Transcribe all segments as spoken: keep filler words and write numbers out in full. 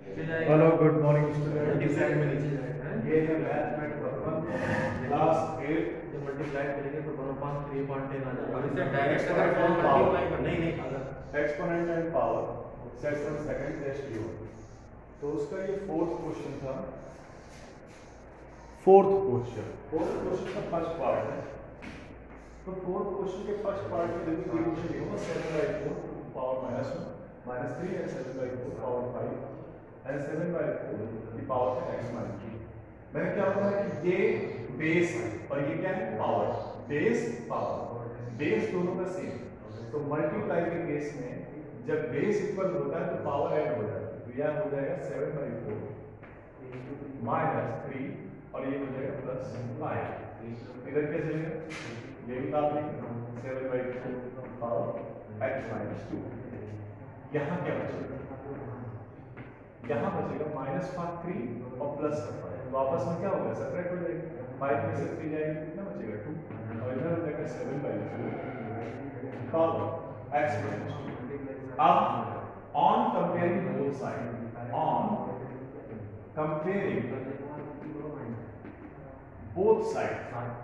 Hello good morning student. Different में नीचे जाएगा ये है मैथ में वन क्लास एट। जब मल्टीप्लाई करेंगे तो one upon three upon ten आ जाएगा। और इससे डायरेक्ट अगर फॉर्म मल्टीप्लाई करना ही नहीं अगर exponent and power sets one second test given. तो उसका ये फोर्थ क्वेश्चन था। फोर्थ क्वेश्चन फोर्थ क्वेश्चन का फर्स्ट पार्ट है। तो फोर्थ क्वेश्चन के फर्स्ट पार्ट में देखिए क्वेश्चन ये होगा seven by four power minus one minus three and seven by four power five and seven by four की पावर है एक्स माइनस थ्री। मैंने क्या होता है कि ये बेस है और ये क्या है पावर। बेस पावर बेस दोनों का सेम। तो मल्टीप्लाई के केस में जब बेस इक्वल होता है तो पावर ऐड हो जाती है। तो यह हो जाएगा seven by four minus three और ये हो जाएगा प्लस फाइव। इधर क्या चलेगा ये भी बात नहीं seven by four power x minus two. यहाँ क्या बचेगा यहाँ बचेगा माइनस फाइव थ्री और प्लस फाइव। तो आपस में क्या होगा सेपरेट हो जाएगा। फाइव में से थ्री जाएगी कितना बचेगा टू और इधर हो जाएगा seven by four power x minus two. अब on comparing both side on comparing both side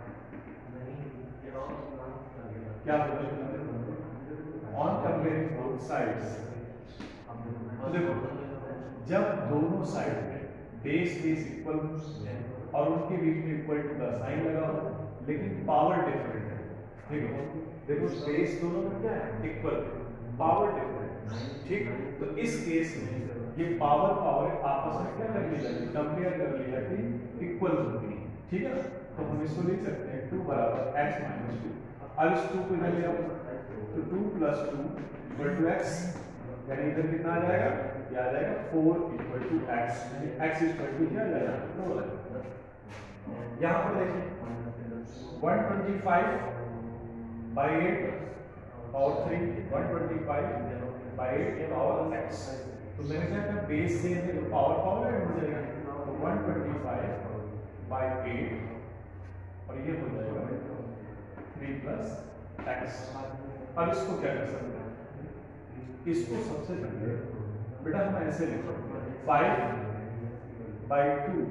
क्या होगा ऑन कंपेयरिंग बोथ साइड्स। तो देखो जब दोनों साइड में बेस बेस इक्वल और उनके बीच में इक्वल टू का साइन लगा हो लेकिन पावर डिफरेंट है। देखो देखो बेस दोनों में क्या है इक्वल पावर डिफरेंट। ठीक तो इस केस में ये पावर पावर आपस में क्या कर ली जाती है कंपेयर कर ली जाती है इक्वल होती है। ठीक है तो हम इसको लिख सकते हैं टू बराबर एक्स माइनस टू। अब इस टू को इधर ले आओ तो two plus two equal to x यानी इधर कितना आ जाएगा ये आ जाएगा four equal to x x equal to क्या आ जाएगा फोर। यहाँ पर देखिए one twenty five by eight power three one twenty five by eight power x. तो मैंने क्या कहा बेस से तो पावर पावर ऐड हो जाएगा तो one twenty five by eight और ये हो जाएगा थ्री प्लस एक्स। अब इसको क्या कर सकते हैं इसको सबसे पहले बेटा हम ऐसे लिख सकते हैं फाइव बाई टू।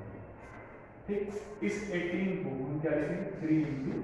ठीक इस एटीन को हम क्या लिखेंगे थ्री इंटू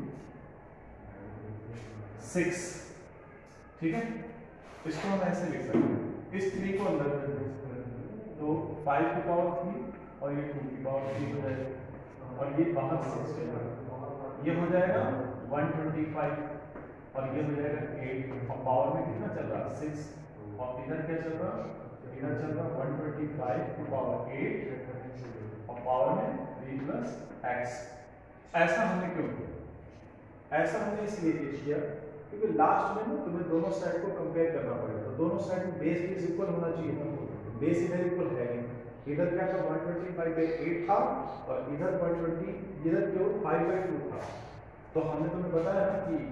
सिक्स। ठीक है इसको हम ऐसे लिख सकते हैं इस थ्री को अंदर कर सकते हैं तो फाइव की पावर थ्री और ये टू की पावर थ्री हो जाएगा और ये बाहर सिक्स ये हो जाएगा वन ट्वेंटी फाइव और ये हो जाएगा एट और पावर में कितना चल रहा है सिक्स और इधर क्या चल रहा है इधर चल रहा है वन ट्वेंटी फाइव की पावर एट और पावर में थ्री प्लस एक्स। ऐसा हमने क्यों किया ऐसा हमने इसलिए किया क्योंकि लास्ट में ना तुम्हें दोनों साइड को कंपेयर करना पड़ेगा। तो दोनों साइड में बेस बेस इक्वल होना चाहिए था। बेस इधर इक्वल है नहीं इधर क्या था one twenty five by eight था और इधर वन ट्वेंटी इधर केवल फाइव बाई टू था। तो हमने तुम्हें बताया ना कि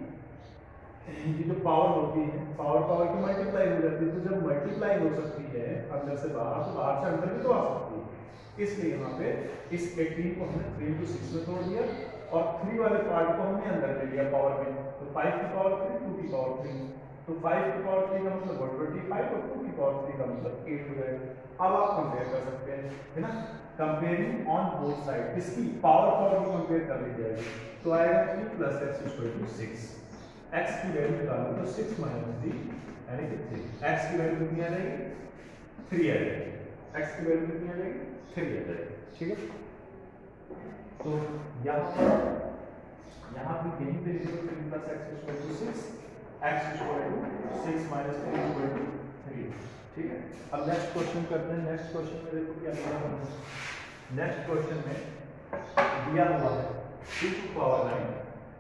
ये जो पावर होती है पावर पावर की मल्टीप्लाई हो जाती है। तो जब मल्टीप्लाई हो सकती है अंदर से बाहर तो बाहर से अंदर भी तो आ सकती है। इसलिए यहाँ पे इस एटीन को हमने थ्री इंटू सिक्स में तोड़ दिया और थ्री वाले पार्ट को हमने अंदर ले लिया पावर में। तो फाइव की पावर थ्री टू की पावर थ्री तो फाइव की पावर थ्री का मतलब वन ट्वेंटी फाइव और टू की पावर थ्री का मतलब एट हो जाएगा। अब आप कंपेयर कर सकते हैं है ना कंपेयरिंग ऑन बोथ साइड इसकी पावर पावर को कंपेयर कर ली जाएगी तो आएगा three plus x equal to six. x की वैल्यू निकालो तो सिक्स माइनस थ्री यानी कि थ्री। x की वैल्यू कितनी आ जाएगी थ्री आ जाएगी। x की वैल्यू कितनी आ जाएगी थ्री आ जाएगी। ठीक है तो यहाँ पर यहाँ पे यहीं पे लिखो three plus x equal to six x equal to six minus three equal to three. ठीक है अब नेक्स्ट क्वेश्चन करते हैं। नेक्स्ट क्वेश्चन में देखो क्या दिया हुआ है। नेक्स्ट क्वेश्चन में दिया हुआ है two two power nine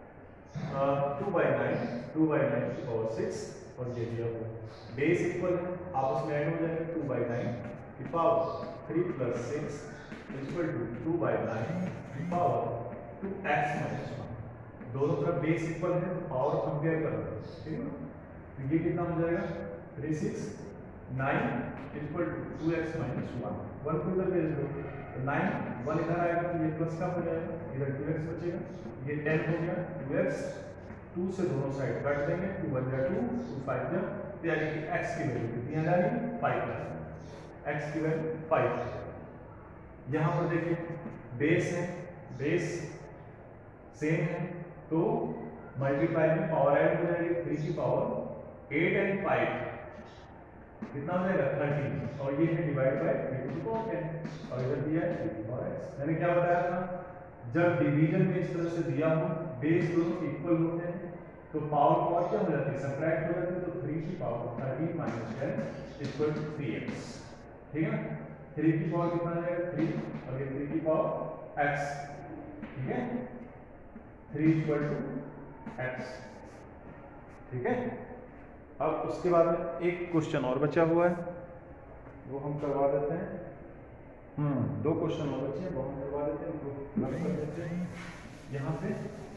two by nine two by nine की पावर सिक्स और ये दिया हुआ बेस इक्वल है आपस में ऐड हो जाएगा टू बाई नाइन की power three plus six equal to two by nine की power two x minus one. दोनों तरफ बेस इक्वल है तो पावर कंपेयर कर रहे हैं। ठीक है तो ये कितना हो जाएगा three six nine equal to two x minus one. One को इधर भेज दो तो नाइन वन इधर आएगा तो ये प्लस का हो जाएगा इधर टू एक्स बचेगा ये टेन हो गया टू एक्स टू से दोनों साइड काट देंगे टू वन जा टू टू फाइव जा यानी कि x की वैल्यू कितनी आ जाएगी फाइव। एक्स की वैल्यू फाइव। यहाँ पर देखिए बेस है, बेस सेम है तो मल्टीप्लाई में पावर ऐड हो जाएगी, थ्री की पावर एट एंड फाइव कितना हो जाएगा थर्टी, और ये है divide by three to the power ten, और इधर दिया है three to the power x. मैंने क्या बताया था, जब डिवीजन में इस तरह से दिया हो, बेस दोनों इक्वल होते हैं तो पावर पावर क्या हो जाती है, सब्ट्रैक्ट हो जाती है, तो थ्री की power thirteen minus ten equal to three x. ठीक है, थ्री की पावर कितना आ जाएगा थ्री, और ये थ्री की पावर एक्स। ठीक है, थ्री इक्वल टू एक्स। ठीक है, अब उसके बाद में एक क्वेश्चन और बचा हुआ है, वो हम करवा देते हैं। हम्म दो क्वेश्चन और बचे हैं, वो हम करवा देते हैं, उनको रख कर देते हैं यहाँ पे।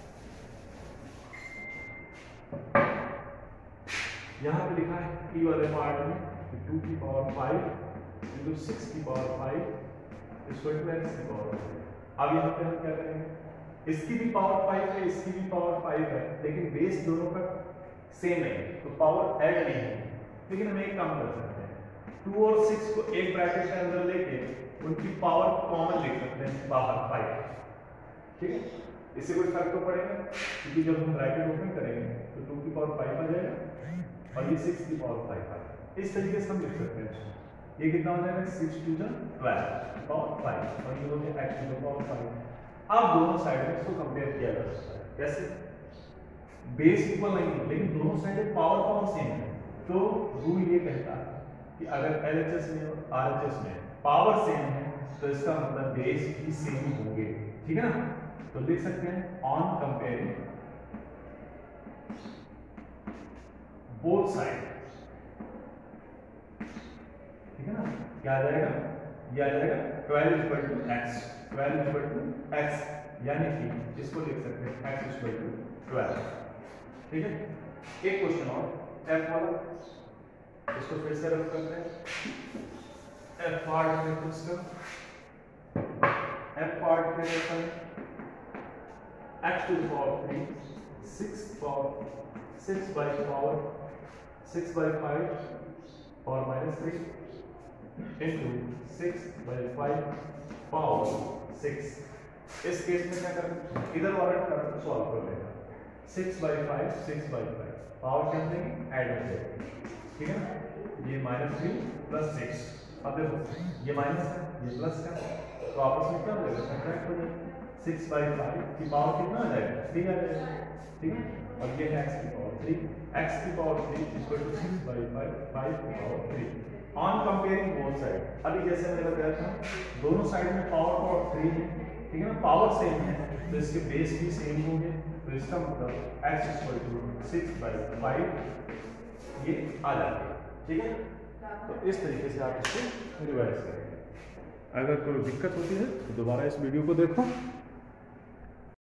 यहाँ पे लिखा है ई वाले पार्ट में टू की पावर फाइव इंटू सिक्स की power five equal to x की पावर। अब यहाँ पे हम क्या करेंगे, इसकी भी पावर फाइव है, इसकी भी पावर फाइव है, लेकिन बेस दोनों का सेम है तो पावर ऐड नहीं है। लेकिन हम एक काम कर सकते हैं, टू और सिक्स को एक ब्रैकेट के अंदर लेके उनकी पावर कॉमन लिख सकते हैं बाहर फाइव। ठीक है, इससे कोई फर्क तो पड़ेगा, क्योंकि जब हम ब्रैकेट ओपन करेंगे तो टू की पावर फाइव आ जाएगा और ये सिक्स की पावर फाइव आ जाएगा। इस तरीके से हम लिख सकते हैं। ये कितना हो जाएगा, सिक्स टू जा ट्वेल्व पावर फाइव, और ये हो गया x to the power five. अब दोनों साइड में इसको कंपेयर किया जा सकता है। कैसे, बेस इक्वल नहीं है लेकिन दोनों साइड में पावर पावर सेम है, तो रूल ये कहता है कि अगर एलएचएस में और आरएचएस में पावर सेम है तो इसका मतलब बेस भी सेम होंगे। ठीक है ना, तो लिख सकते हैं ऑन कंपेयरिंग बोथ साइड। ठीक है ना, क्या आ जाएगा, ये आ जाएगा twelve equal to x, twelve equal to x, यानी कि इसको लिख सकते हैं एक्स इक्वल टू ट्वेल्व। ठीक है, एक क्वेश्चन और एफ वाला, इसको फिर से रख करते हैं। एफ पार्ट में कुछ एफ पार्ट में रहता है x to the power three, six power six by power six by five और minus three into six by five power six. इस केस में क्या करें, इधर वाला टर्म सॉल्व कर लेगा, six by five six by five power क्या देंगे ऐड हो जाएगी। ठीक है ना, ये माइनस थ्री प्लस सिक्स, अब देखो ये माइनस है ये प्लस का, तो आपस में क्या हो जाएगा, सब्ट्रैक्ट हो जाएगा। सिक्स बाई फाइव की पावर कितना आ जाएगा, थ्री आ जाएगा। ठीक है, और ये है एक्स की पावर थ्री, एक्स की power three equal to six by five, five की power three. On comparing both side, अभी जैसे मैंने बताया था दोनों साइड में पावर पावर थ्री है। ठीक है ना, पावर सेम है तो इसके बेस भी सेम होंगे, तो इसका मतलब x equal to six by five ये आ जाता है। ठीक है, तो इस तरीके से आप इसको रिवाइज करेंगे। अगर कोई दिक्कत होती है तो दोबारा इस वीडियो को देखो।